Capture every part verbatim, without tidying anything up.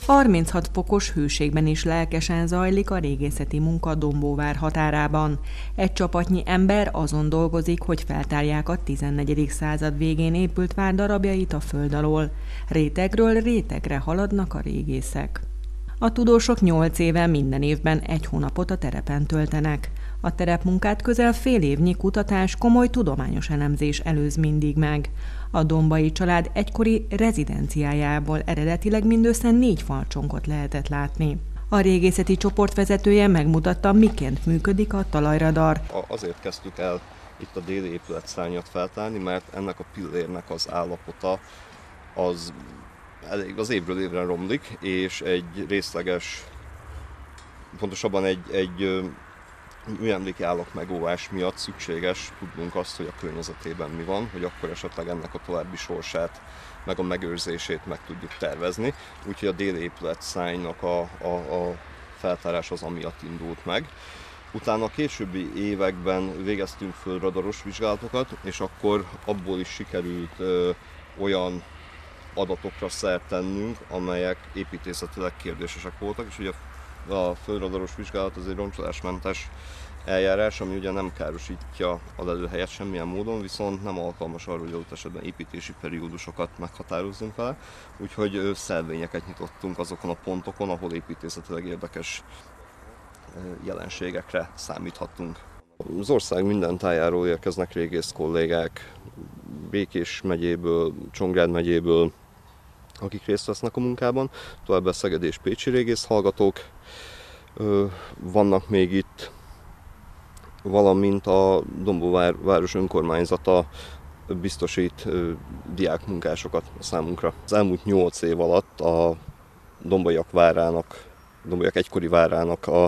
harminchat fokos hőségben is lelkesen zajlik a régészeti munka Dombóvár határában. Egy csapatnyi ember azon dolgozik, hogy feltárják a tizennegyedik század végén épült vár darabjait a föld alól. Rétegről rétegre haladnak a régészek. A tudósok nyolc éve minden évben egy hónapot a terepen töltenek. A terepmunkát közel fél évnyi kutatás, komoly tudományos elemzés előz mindig meg. A Dombai család egykori rezidenciájából eredetileg mindössze négy falcsonkot lehetett látni. A régészeti csoport vezetője megmutatta, miként működik a talajradar. Azért kezdtük el itt a déli épületszárnyat feltárni, mert ennek a pillérnek az állapota az elég az évről évre romlik, és egy részleges, pontosabban egy, egy műemléki állapotmegóvás miatt szükséges tudnunk azt, hogy a környezetében mi van, hogy akkor esetleg ennek a további sorsát, meg a megőrzését meg tudjuk tervezni. Úgyhogy a déli épületszárnynak a, a, a feltárás az amiatt indult meg. Utána a későbbi években végeztünk föl radaros vizsgálatokat, és akkor abból is sikerült ö, olyan adatokra szert tennünk, amelyek építészetileg kérdésesek voltak, és ugye a földradaros vizsgálat az egy roncsolásmentes eljárás, ami ugye nem károsítja a lelőhelyet semmilyen módon, viszont nem alkalmas arra, hogy adott esetben építési periódusokat meghatározzunk vele, úgyhogy szelvényeket nyitottunk azokon a pontokon, ahol építészetileg érdekes jelenségekre számíthatunk. Az ország minden tájáról érkeznek régész kollégák, Békés megyéből, Csongrád megyéből, akik részt vesznek a munkában, továbbá szegedi és pécsi régész hallgatók vannak még itt, valamint a Dombóvár város önkormányzata biztosít diákmunkásokat számunkra. Az elmúlt nyolc év alatt a Dombaiak várának, Dombaiak egykori várának a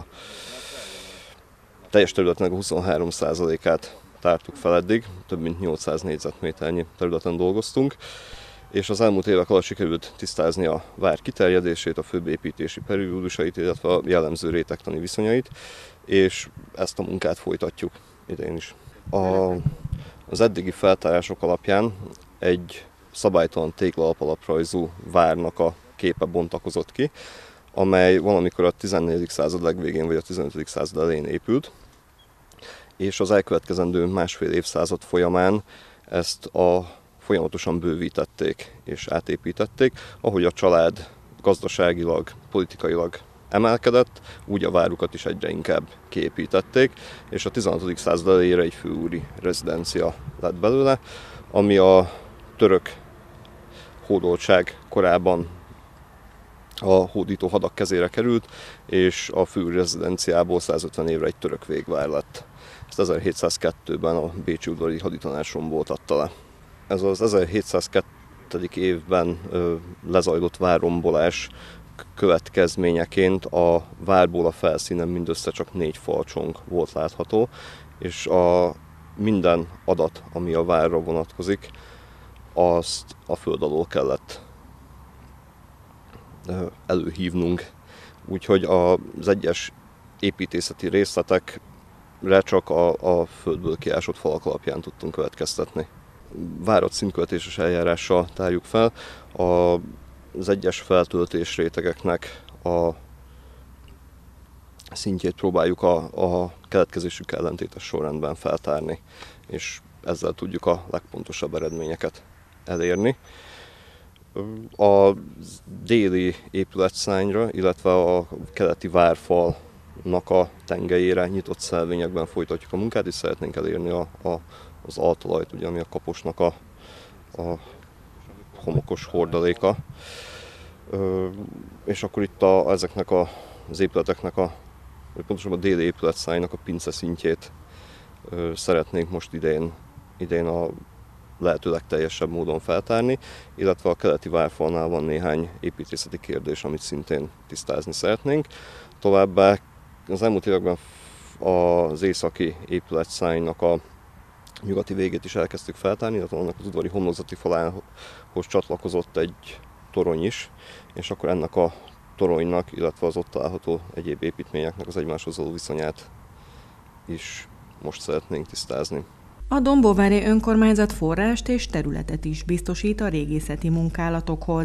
teljes területnek a huszonhárom százalékát tártuk fel eddig, több mint nyolcszáz négyzetméternyi területen dolgoztunk, és az elmúlt évek alatt sikerült tisztázni a vár kiterjedését, a főbb építési periódusait, illetve a jellemző rétegtani viszonyait, és ezt a munkát folytatjuk idén is. A, az eddigi feltárások alapján egy szabálytalan téglalapalaprajzú várnak a képe bontakozott ki, amely valamikor a tizennegyedik század legvégén vagy a tizenötödik század elején épült, és az elkövetkezendő másfél évszázad folyamán ezt a folyamatosan bővítették és átépítették, ahogy a család gazdaságilag, politikailag emelkedett, úgy a várukat is egyre inkább kiépítették, és a tizenhatodik század elejére egy főúri rezidencia lett belőle, ami a török hódoltság korában a hódító hadak kezére került, és a főúri rezidenciából százötven évre egy török végvár lett. Ezt ezerhétszázkettőben a bécsi udvari haditanács romboltatta le. Ez az ezerhétszázkettő. évben ö, lezajlott várrombolás következményeként a várból a felszínen mindössze csak négy falcsong volt látható, és a minden adat, ami a várra vonatkozik, azt a föld alól kellett ö, előhívnunk. Úgyhogy az egyes építészeti részletekre csak a, a földből kiásott falak alapján tudtunk következtetni. Várat színkövetéses eljárással tárjuk fel az egyes feltöltés rétegeknek a szintjét próbáljuk a, a keletkezésük ellentétes sorrendben feltárni, és ezzel tudjuk a legpontosabb eredményeket elérni. A déli épületszárnyra, illetve a keleti várfalnak a tengelyére nyitott szelvényekben folytatjuk a munkát, és szeretnénk elérni a, a az altalajt, ugye, ami a kaposnak a, a homokos hordaléka. Ö, és akkor itt a, ezeknek a, az épületeknek, a, vagy pontosabban a déli épületszárnynak a pince szintjét ö, szeretnénk most idén, idén a lehető legteljesebb módon feltárni, illetve a keleti várfalnál van néhány építészeti kérdés, amit szintén tisztázni szeretnénk. Továbbá az elmúlt években az északi épületszárnynak a nyugati végét is elkezdtük feltárni, illetve annak az udvari homlokzati falához csatlakozott egy torony is, és akkor ennek a toronynak, illetve az ott található egyéb építményeknek az egymáshoz való viszonyát is most szeretnénk tisztázni. A Dombóvári önkormányzat forrást és területet is biztosít a régészeti munkálatokhoz.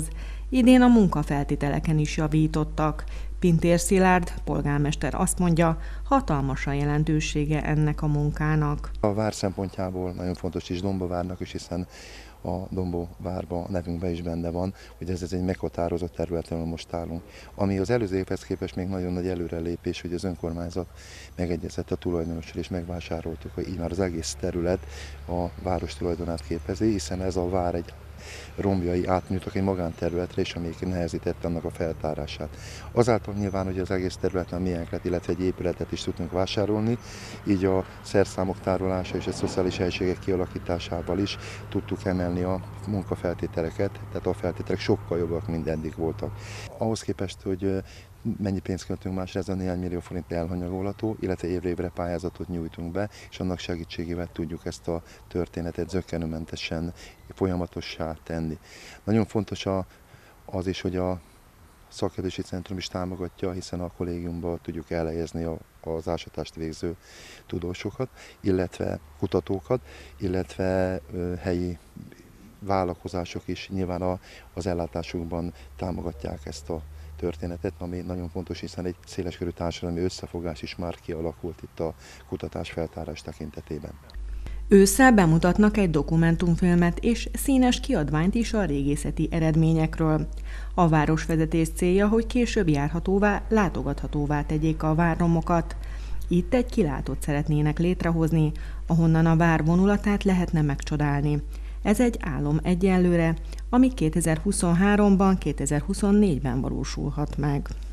Idén a munkafeltételeken is javítottak. Pintér Szilárd polgármester azt mondja, hatalmas a jelentősége ennek a munkának. A vár szempontjából nagyon fontos is Dombóvárnak is, hiszen a Dombóvárban a nevünkben is benne van, hogy ez, ez egy meghatározott területen, ahol most állunk. Ami az előző évhez képest még nagyon nagy előrelépés, hogy az önkormányzat megegyezett a tulajdonossal és megvásároltuk, hogy így már az egész terület a város tulajdonát képezi, hiszen ez a vár egy romjai átnyújtak egy magánterületre, és amelyik nehezítette annak a feltárását. Azáltal nyilván, hogy az egész területen milyenket, illetve egy épületet is tudtunk vásárolni, így a szerszámok tárolása és a szociális helységek kialakításával is tudtuk emelni a munkafeltételeket, tehát a feltételek sokkal jobbak, mint eddig voltak. Ahhoz képest, hogy mennyi pénzt költünk másra, ez a néhány millió forint elhanyagolható, illetve évre évre pályázatot nyújtunk be, és annak segítségével tudjuk ezt a történetet zökkenőmentesen folyamatossá tenni. Nagyon fontos az is, hogy a szakképzési centrum is támogatja, hiszen a kollégiumban tudjuk elhelyezni az ásatást végző tudósokat, illetve kutatókat, illetve helyi vállalkozások is nyilván az ellátásukban támogatják ezt a történetet, ami nagyon fontos, hiszen egy széleskörű társadalmi összefogás is már kialakult itt a kutatás-feltárás tekintetében. Ősszel bemutatnak egy dokumentumfilmet és színes kiadványt is a régészeti eredményekről. A városvezetés célja, hogy később járhatóvá, látogathatóvá tegyék a várromokat. Itt egy kilátót szeretnének létrehozni, ahonnan a vár vonulatát lehetne megcsodálni. Ez egy álom egyelőre, ami kétezer-huszonháromban, kétezer-huszonnégyben valósulhat meg.